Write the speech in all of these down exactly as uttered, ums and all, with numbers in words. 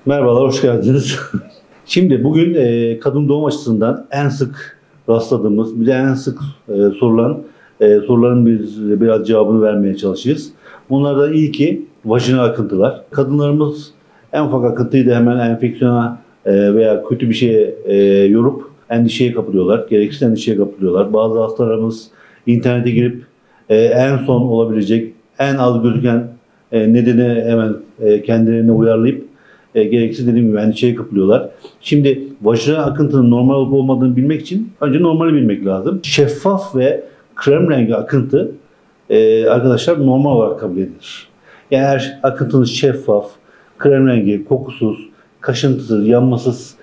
Merhabalar, hoş geldiniz. Şimdi bugün e, kadın doğum açısından en sık rastladığımız, bir de en sık e, sorulan e, soruların bir, biraz cevabını vermeye çalışacağız. Bunlardan ilki vajinal akıntılar. Kadınlarımız en ufak akıntıyı da hemen enfeksiyona e, veya kötü bir şeye e, yorup endişeye kapılıyorlar. Gereksiz endişeye kapılıyorlar. Bazı hastalarımız internete girip e, en son olabilecek, en az gözüken e, nedeni hemen e, kendilerine uyarlayıp E, gereksiz dediğim gibi endişeye kapılıyorlar. Şimdi vajinal akıntının normal olup olmadığını bilmek için önce normali bilmek lazım. Şeffaf ve krem rengi akıntı e, arkadaşlar normal olarak kabul edilir. Yani eğer akıntınız şeffaf, krem rengi, kokusuz, kaşıntısız, yanmasız,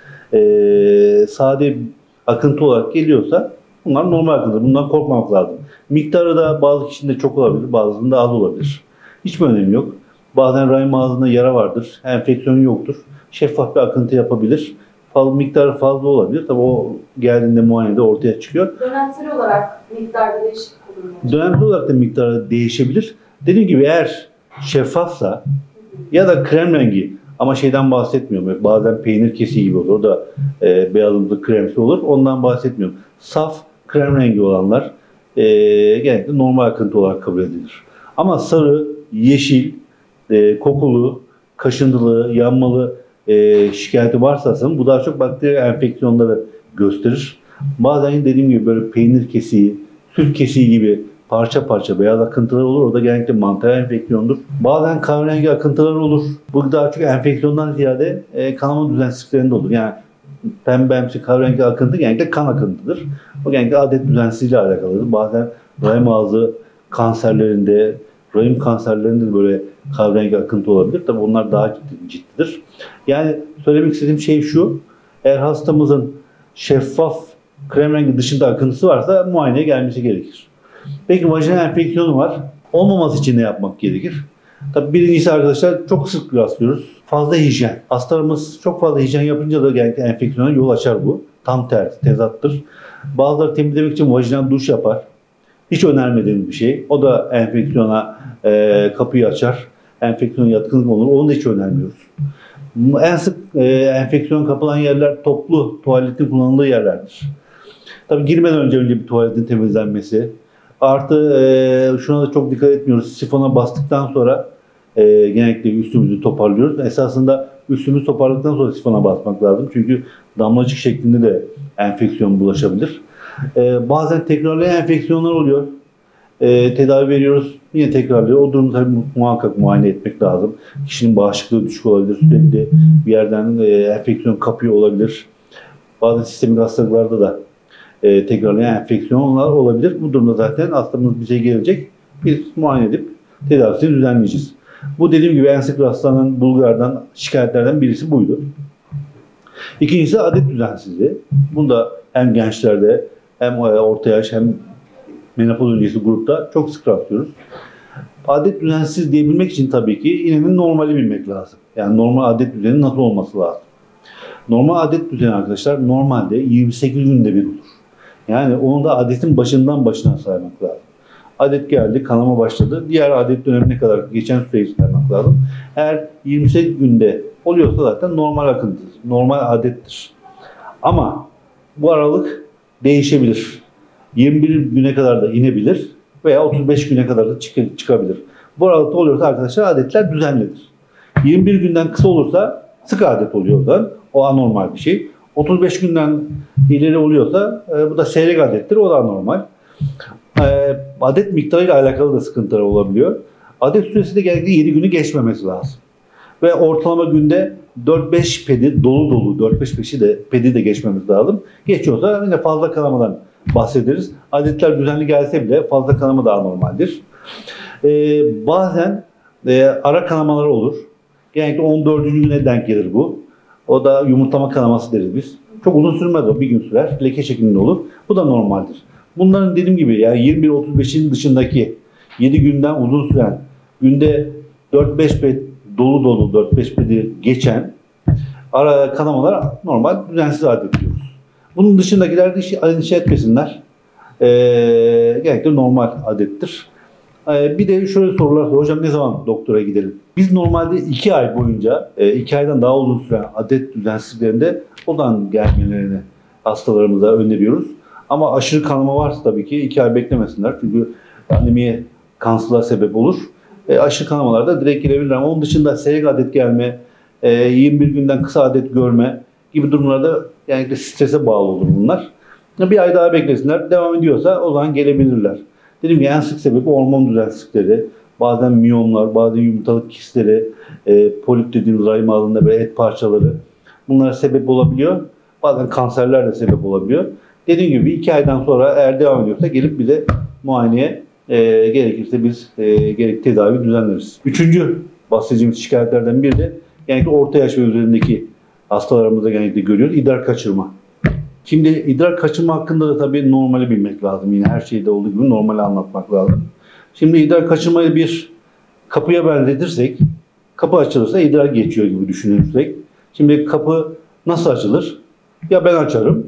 e, sade akıntı olarak geliyorsa bunlar normal akıntı. Bundan korkmamak lazım. Miktarı da bazı kişinin de çok olabilir, bazısında az olabilir. Hiçbir önemi yok. Bazen rahim ağzında yara vardır, enfeksiyon yoktur. Şeffaf bir akıntı yapabilir. Fazla, miktarı fazla olabilir. Tabii o geldiğinde muayenede ortaya çıkıyor. Dönemsel olarak miktarda değişiklik olur mu? Dönemsel olarak da miktarı değişebilir. Dediğim gibi eğer şeffafsa ya da krem rengi ama şeyden bahsetmiyorum. Bazen peynir kesiği gibi olur. O da e, beyazımsı kremsi olur. Ondan bahsetmiyorum. Saf krem rengi olanlar e, genellikle normal akıntı olarak kabul edilir. Ama sarı, yeşil, E, kokulu, kaşıntılı, yanmalı e, şikayeti varsa bu daha çok bakteri enfeksiyonları gösterir. Bazen dediğim gibi böyle peynir kesiği, süt kesiği gibi parça parça beyaz akıntılar olur. O da genellikle mantar enfeksiyondur. Bazen kahverengi akıntılar olur. Bu daha çok enfeksiyondan ziyade e, kanama düzensizliklerinde olur. Yani pembemsi kahverengi akıntı genellikle kan akıntıdır. O genellikle adet düzensizliğiyle alakalıdır. Bazen rahim ağzı kanserlerinde, rahim kanserlerinde de böyle kahverengi akıntı olabilir. Tabii onlar daha ciddi, ciddidir. Yani söylemek istediğim şey şu. Eğer hastamızın şeffaf krem rengi dışında akıntısı varsa muayeneye gelmesi gerekir. Peki vajinal enfeksiyonu var. Olmaması için ne yapmak gerekir? Tabii birincisi arkadaşlar çok sık rastlıyoruz. Fazla hijyen. Hastalarımız çok fazla hijyen yapınca da genellikle enfeksiyona yol açar bu. Tam tersi, tezattır. Bazıları temizlemek için vajinal duş yapar. Hiç önermediğimiz bir şey. O da enfeksiyona e, kapıyı açar. Enfeksiyon yatkınlık olur. Onu da hiç önermiyoruz. En sık e, enfeksiyon kapılan yerler toplu tuvaletin kullanıldığı yerlerdir. Tabii girmeden önce önce bir tuvaletin temizlenmesi. Artı e, şuna da çok dikkat etmiyoruz. Sifona bastıktan sonra e, genellikle üstümüzü toparlıyoruz. Esasında üstümüzü toparladıktan sonra sifona basmak lazım. Çünkü damlacık şeklinde de enfeksiyon bulaşabilir. E, bazen tekrarlayan enfeksiyonlar oluyor. E, tedavi veriyoruz. Yine tekrarlıyor. O durumda tabii muhakkak muayene etmek lazım. Kişinin bağışıklığı düşük olabilir. Sürekli bir yerden e, enfeksiyon kapıyor olabilir. Bazı sistemik hastalıklarda da e, tekrarlayan enfeksiyonlar olabilir. Bu durumda zaten hastamız bize gelecek. Biz muayene edip tedavisini düzenleyeceğiz. Bu dediğim gibi en sık rastlanan bulgulardan, şikayetlerden birisi buydu. İkincisi adet düzensizliği. Bunda hem gençlerde hem orta yaş hem menopoz öncesi grupta çok sık rastlıyoruz. Adet düzensiz diyebilmek için tabii ki yine normali bilmek lazım. Yani normal adet düzeni nasıl olması lazım? Normal adet düzeni arkadaşlar normalde yirmi sekiz günde bir olur. Yani onu da adetin başından başına saymak lazım. Adet geldi, kanama başladı. Diğer adet dönemine kadar geçen süreyi saymak lazım. Eğer yirmi sekiz günde oluyorsa zaten normal akıntıdır. Normal adettir. Ama bu aralık değişebilir. yirmi bir güne kadar da inebilir veya otuz beş güne kadar da çık çıkabilir. Bu aralıkta oluyorsa arkadaşlar adetler düzenlidir. yirmi bir günden kısa olursa sık adet oluyor da o anormal bir şey. otuz beş günden ileri oluyorsa e, bu da seyrek adettir, o da anormal. E, adet miktarıyla alakalı da sıkıntılar olabiliyor. Adet süresi de genellikle yedi günü geçmemesi lazım. Ve ortalama günde dört beş pedi dolu dolu dört beş peşi de pedi de geçmemiz lazım. Geçiyorsa yine fazla kanamadan bahsederiz. Adetler düzenli gelse bile fazla kanama da anormaldir. Ee, bazen e, ara kanamalar olur. Genellikle on dördüncü güne denk gelir bu. O da yumurtlama kanaması deriz biz. Çok uzun sürmez o. Bir gün sürer. Leke şeklinde olur. Bu da normaldir. Bunların dediğim gibi yani yirmi bir otuz beşin dışındaki yedi günden uzun süren günde dört beş pedi dolu dolu dört beş pedi geçen ara kanamalar normal düzensiz adet diyoruz. Bunun dışındakilerde hiç endişe etmesinler. Ee, genellikle normal adettir. Ee, bir de şöyle sorular sor. Hocam ne zaman doktora gidelim? Biz normalde iki ay boyunca, e, iki aydan daha uzun süren adet düzensizliklerinde odan gelmelerini hastalarımıza öneriyoruz. Ama aşırı kanama varsa tabii ki iki ay beklemesinler. Çünkü anemiye, kansızlığa sebep olur. E, aşırı kanamalarda direkt girebilirler. Ama onun dışında seyrek adet gelme, e, yirmi bir günden kısa adet görme gibi durumlarda yani strese bağlı olur bunlar. Bir ay daha beklesinler. Devam ediyorsa o zaman gelebilirler. Dediğim gibi en sık sebebi hormon düzensizlikleri, bazen miyomlar, bazen yumurtalık kistleri, e, polip dediğimiz rahim ağzında böyle et parçaları bunlara sebep olabiliyor. Bazen kanserler de sebep olabiliyor. Dediğim gibi iki aydan sonra eğer devam ediyorsa gelip bize muayeneye e, gerekirse biz e, gerekli tedavi düzenleriz. Üçüncü bahsedeceğimiz şikayetlerden biri de genellikle orta yaş ve üzerindeki hastalarımızda genellikle görüyoruz. İdrar kaçırma. Şimdi idrar kaçırma hakkında da tabii normali bilmek lazım. Yine her şeyde olduğu gibi normali anlatmak lazım. Şimdi idrar kaçırmayı bir kapıya benzetirsek, kapı açılırsa idrar geçiyor gibi düşünürsek. Şimdi kapı nasıl açılır? Ya ben açarım,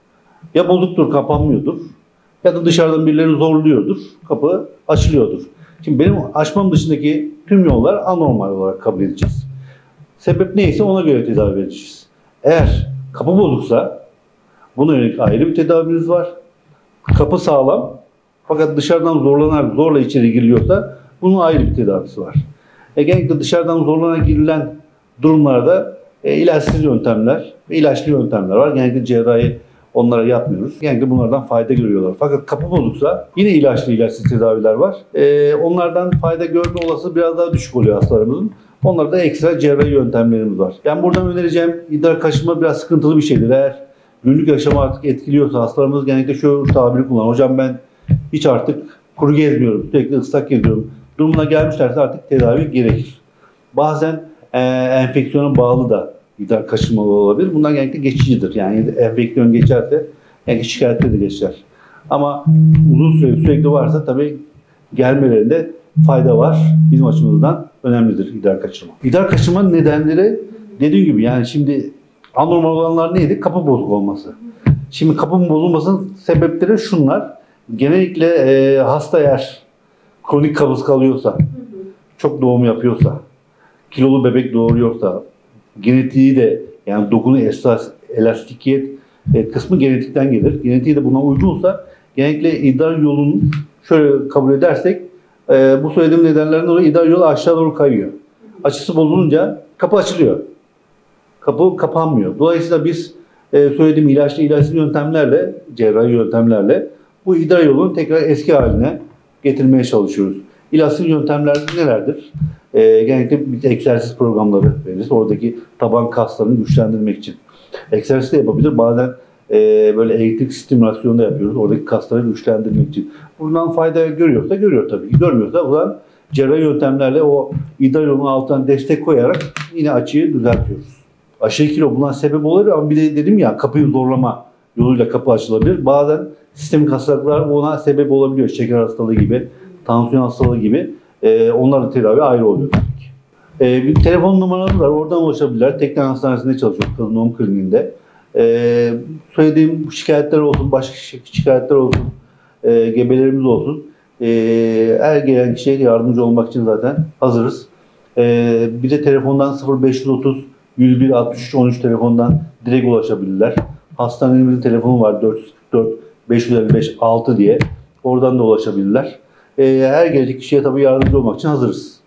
ya bozuktur, kapanmıyordur, ya da dışarıdan birileri zorluyordur, kapı açılıyordur. Şimdi benim açmam dışındaki tüm yollar anormal olarak kabul edeceğiz. Sebep neyse ona göre tedavi edeceğiz. Eğer kapı bozuksa buna yönelik ayrı bir tedavimiz var. Kapı sağlam fakat dışarıdan zorlanarak zorla içeri giriliyorsa bunun ayrı bir tedavisi var. E, genellikle dışarıdan zorlanarak girilen durumlarda e, ilaçsız yöntemler ve ilaçlı yöntemler var. Genellikle cerrahi onlara yapmıyoruz. Genellikle bunlardan fayda görüyorlar. Fakat kapı bozuksa yine ilaçlı ilaçsız tedaviler var. E, onlardan fayda görme olası biraz daha düşük oluyor hastalarımızın. Onlarda da ekstra cerrahi yöntemlerimiz var. Yani buradan önereceğim idrar kaçırma biraz sıkıntılı bir şeydir. Eğer günlük yaşamı artık etkiliyorsa hastalarımız genellikle şu tabiri kullanır. Hocam ben hiç artık kuru gezmiyorum, sürekli ıslak geziyorum. Durumuna gelmişlerse artık tedavi gerekir. Bazen e, enfeksiyona bağlı da idrar kaçırmalı olabilir. Bunlar genellikle geçicidir. Yani enfeksiyon geçerse yani şikayetleri de geçer. Ama uzun süre sürekli varsa tabii gelmelerinde fayda var. Bizim açımızdan önemlidir idrar kaçırma. İdrar kaçırma nedenleri dediğim gibi yani şimdi anormal olanlar neydi? Kapı bozuk olması. Şimdi kapının bozulmasının sebepleri şunlar. Genellikle e, hasta eğer kronik kabız kalıyorsa, çok doğum yapıyorsa, kilolu bebek doğuruyorsa, genetiği de yani dokunu esas, elastikiyet e, kısmı genetikten gelir. Genetiği de buna uygunsa genellikle idrar yolunun şöyle kabul edersek e, bu söylediğim nedenlerden dolayı idrar yolu aşağı doğru kayıyor. Açısı bozulunca kapı açılıyor. Kapı kapanmıyor. Dolayısıyla biz e, söylediğim ilaçlı ilaçsız yöntemlerle, cerrahi yöntemlerle bu idrar yolunu tekrar eski haline getirmeye çalışıyoruz. İlaçsız yöntemler nelerdir? E, genellikle bir egzersiz programları veririz. Oradaki taban kaslarını güçlendirmek için. Egzersiz de yapabilir. Bazen e, böyle elektrik stimülasyonu da yapıyoruz. Oradaki kasları güçlendirmek için. Bundan fayda görüyorsa görüyor tabii ki. Görmüyorsa o zaman cerrahi yöntemlerle o idrar yolunun altına destek koyarak yine açıyı düzeltiyoruz. Aşırı kilo buna sebep olabilir ama bir de dedim ya kapıyı zorlama yoluyla kapı açılabilir. Bazen sistemik hastalıklar buna sebep olabiliyor. Şeker hastalığı gibi, tansiyon hastalığı gibi. Ee, onların tedavi ayrı oluyor tabii ki. Ee, bir telefon numaramız var. Oradan ulaşabilirler. Teknen Hastanesi'nde çalışıyoruz. Kadın doğum kliniğinde. Ee, söylediğim şikayetler olsun, başka şikayetler olsun, e, gebelerimiz olsun. Ee, her gelen kişiye yardımcı olmak için zaten hazırız. Ee, bir de telefondan sıfır beş otuz yüz bir altmış üç on üç telefondan direkt ulaşabilirler. Hastanemizin telefonu var dört yüz kırk dört beş yüz elli beş altı diye. Oradan da ulaşabilirler. Ee, her gelecek kişiye tabii yardımcı olmak için hazırız.